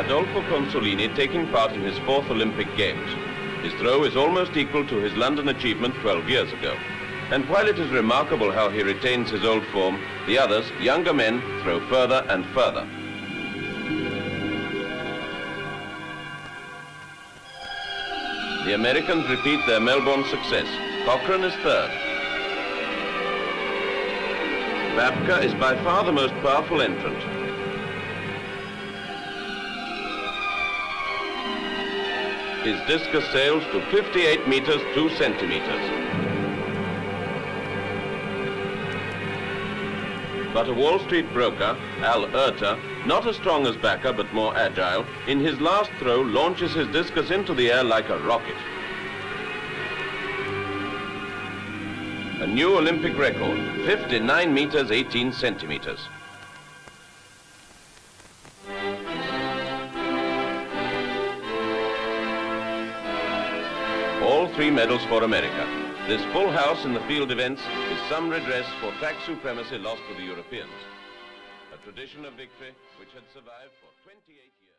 Adolfo Consolini taking part in his 4th Olympic Games. His throw is almost equal to his London achievement 12 years ago. And while it is remarkable how he retains his old form, the others, younger men, throw further and further. The Americans repeat their Melbourne success. Cochran is 3rd. Babka is by far the most powerful entrant. His discus sails to 58 meters 2 centimeters. But a Wall Street broker, Oerter, not as strong as Babka but more agile, in his last throw launches his discus into the air like a rocket. A new Olympic record, 59 meters 18 centimeters. All 3 medals for America. This full house in the field events is some redress for track supremacy lost to the Europeans. A tradition of victory which had survived for 28 years.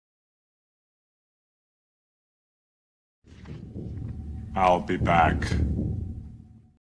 I'll be back.